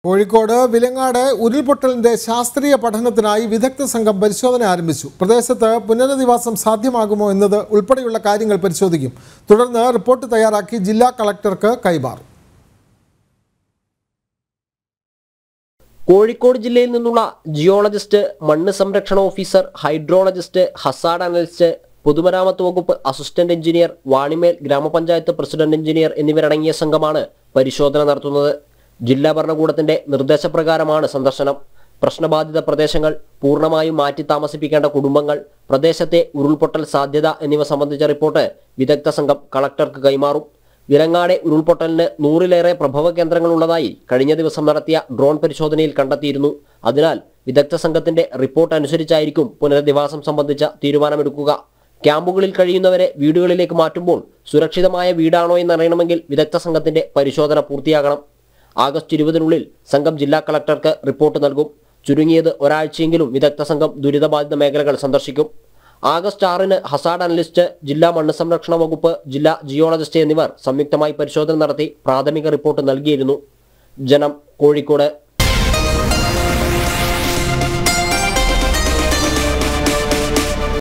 കോഴിക്കോട് വിലങ്ങാട് ഉരുൾപൊട്ടലിന്റെ ശാസ്ത്രീയ പഠനത്തിനായി വിദഗ്ധ സംഘം പരിശോധന ആരംഭിച്ചു. പ്രദേശത്ത് പുനരധിവാസം സാധ്യമാകുമോ എന്നത് ഉൾപ്പെടെയുള്ള കാര്യങ്ങൾ പരിശോധിക്കും. തുടർന്ന് റിപ്പോർട്ട് തയ്യാറാക്കി ജില്ലാ കളക്ടർക്ക് കൈമാറും. കോഴിക്കോട് ജില്ലയിൽ നിന്നുള്ള ജിയോളജിസ്റ്റ്, മണ്ണ് സംരക്ഷണ ഓഫീസർ, ഹൈഡ്രോളജിസ്റ്റ്, ഹസാർഡ് അനലിസ്റ്റ്, പൊതുമരാമത്ത് വകുപ്പ് അസിസ്റ്റന്റ് എഞ്ചിനീയർ, വാണിമേൽ ഗ്രാമപഞ്ചായത്ത് പ്രസിഡന്റ് എഞ്ചിനീയർ എന്നിവരടങ്ങിയ സംഘമാണ് പരിശോധന നടത്തുന്നത്. ജില്ലാ ഭരണകൂടത്തിന്റെ നിർദ്ദേശപ്രകാരമാണ് സന്ദർശനം. പ്രശ്നബാധിത പ്രദേശങ്ങൾ, പൂർണ്ണമായും മാറ്റി താമസിപ്പിക്കേണ്ട കുടുംബങ്ങൾ, പ്രദേശത്തെ ഉരുൾപൊട്ടൽ സാധ്യത എന്നിവ സംബന്ധിച്ച റിപ്പോർട്ട് വിദഗ്ധ സംഘം കളക്ടർക്ക് കൈമാറും. വിലങ്ങാട് ഉരുൾപൊട്ടലിന് 100-ലേറെ പ്രഭവ കേന്ദ്രങ്ങൾ ഉള്ളതായി കഴിഞ്ഞ ദിവസം നടത്തിയ ഡ്രോൺ പരിശോധനയിൽ കണ്ടെത്തിയിരുന്നു. അതിനാൽ വിദഗ്ധ സംഘത്തിന്റെ റിപ്പോർട്ട് അനുസരിച്ചായിരിക്കും പുനരധിവാസം സംബന്ധിച്ച തീരുമാനമെടുക്കുക. ക്യാമ്പുകളിൽ കഴിയുന്നവരെ വീടുകളിലേക്ക് മാറ്റുമ്പോൾ സുരക്ഷിതമായ വീടാണോ എന്നറിയണമെങ്കിൽ വിദഗ്ധ സംഘത്തിന്റെ പരിശോധന പൂർത്തിയാകണം. ആഗസ്റ്റ് 20-നുള്ളിൽ സംഘം ജില്ലാ കളക്ടർക്ക് റിപ്പോർട്ട് നൽകും. ചുരുങ്ങിയത് ഒരാഴ്ചയെങ്കിലും വിദഗ്ധ സംഘം ദുരിതബാധിത മേഖലകൾ സന്ദർശിക്കും. ആഗസ്റ്റ് 6-ന് ഹസാർഡ് അനലിസ്റ്റ്, ജില്ലാ മണ്ണ് സംരക്ഷണ വകുപ്പ്, ജില്ലാ ജിയോളജിസ്റ്റ് എന്നിവർ സംയുക്തമായി പരിശോധന നടത്തി പ്രാഥമിക റിപ്പോർട്ട് നൽകിയിരുന്നു. ജനം, കോഴിക്കോട്.